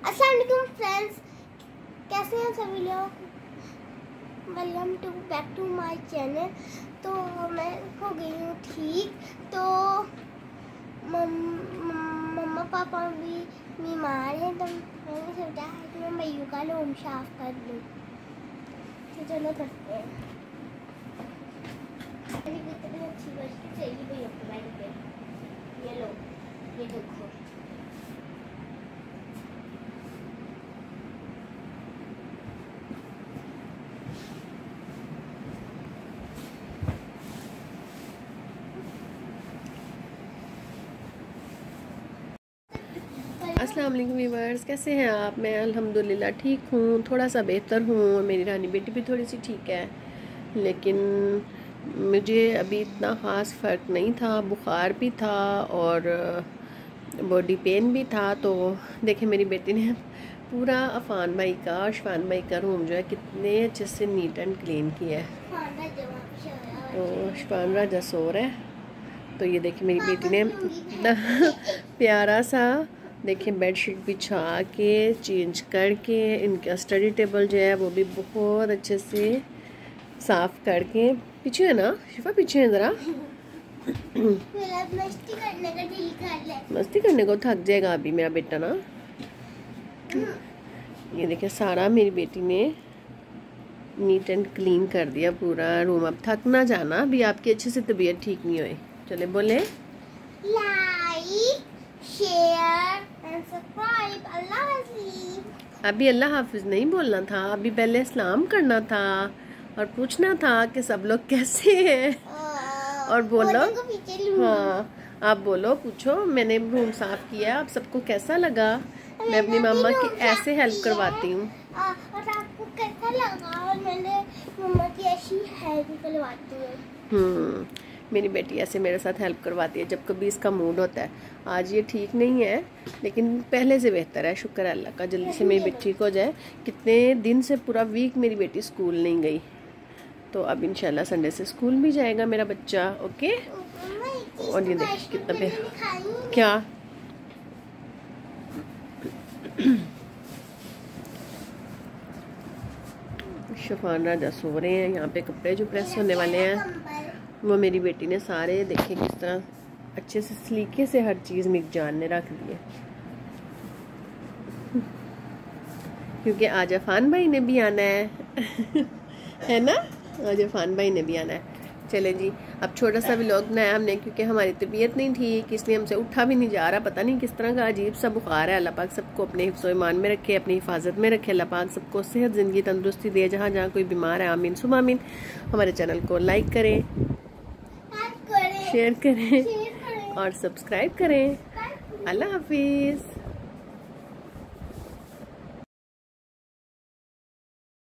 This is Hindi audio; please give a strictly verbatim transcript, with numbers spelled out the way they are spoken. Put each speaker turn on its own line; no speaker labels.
अस्सलाम वालेकुम फ्रेंड्स, कैसे हैं सभी लोग। Welcome to back to my channel. तो मैं हो गई हूँ ठीक। तो मम्मा पापा भी बीमार हैं, तो मैंने सोचा है कि मैं मयू का रूम साफ कर लूँ। तो चलो करते हैं। कितनी अच्छी बच्ची चाहिए भैया को बैठ के। ये लो, ये देखो।
अस्सलाम वालेकुम व्यूअर्स, कैसे हैं आप। मैं अल्हम्दुलिल्लाह ठीक हूँ, थोड़ा सा बेहतर हूँ। मेरी रानी बेटी भी थोड़ी सी ठीक है, लेकिन मुझे अभी इतना ख़ास फ़र्क नहीं था। बुखार भी था और बॉडी पेन भी था। तो देखिए मेरी बेटी ने पूरा अफान भाई का और शफान भाई का रूम जो है कितने अच्छे से नीट एंड क्लीन किया है। तो शफान राजा सो रहा है। तो ये देखिए मेरी बेटी ने इतना प्यारा सा देखिए बेडशीट बिछा के चेंज करके, इनका स्टडी टेबल जो है वो भी बहुत अच्छे से साफ करके। पीछे है ना शिफा, पीछे है ज़रा।
मस्ती करने का दिल कर ले।
मस्ती करने को थक जाएगा अभी मेरा बेटा ना। ये देखिए सारा मेरी बेटी ने नीट एंड क्लीन कर दिया पूरा रूम। अब थक ना जाना, अभी आपकी अच्छे से तबीयत ठीक नहीं हुई। चले बोले
लाइक शेयर एंड सब्सक्राइब। अल्लाह हाफिज़।
अभी अल्लाह हाफिज नहीं बोलना था, अभी पहले सलाम करना था और पूछना था कि सब लोग कैसे हैं। और बोलो, हाँ आप बोलो, पूछो मैंने रूम साफ किया, आप सबको कैसा लगा। मैं अपनी मामा की ऐसे हेल्प करवाती हूँ।
और आपको कैसा लगा। और मैंने मम्मा की ऐसी हेल्प करवाती हूँ।
हम्म मेरी बेटी ऐसे मेरे साथ हेल्प करवाती है जब कभी इसका मूड होता है। आज ये ठीक नहीं है, लेकिन पहले से बेहतर है, शुक्र है अल्लाह का। जल्दी से मेरी बेटी ठीक हो जाए। कितने दिन से पूरा वीक मेरी बेटी स्कूल नहीं गई, तो अब इंशाल्लाह संडे से स्कूल भी जाएगा मेरा बच्चा। ओके। और ये देखिए कितना प्यारा। क्या शफान राजा सो रहे हैं। यहाँ पे कपड़े जो प्रेस होने वाले हैं वो मेरी बेटी ने सारे देखे किस तरह अच्छे से सलीके से हर चीज़ मेरी जान ने रख दी है। क्योंकि आज अफान भाई ने भी आना है है ना, आज अफान भाई ने भी आना है। चले जी, अब छोटा सा व्लॉग बनाया हमने क्योंकि हमारी तबीयत नहीं ठीक, इसलिए हमसे उठा भी नहीं जा रहा। पता नहीं किस तरह का अजीब सा बुखार है। अल्लाह पाक सबको अपने हिफ्ज़ो ईमान में रखे, अपनी हिफाजत में रखे। अल्लाह पाक सबको सेहत ज़िंदगी तंदुरुस्ती दे, जहाँ जहाँ कोई बीमार है। आमीन सुबह आमीन। हमारे चैनल को लाइक करें, शेयर करें और सब्सक्राइब करें। अल्लाह हाफिज़।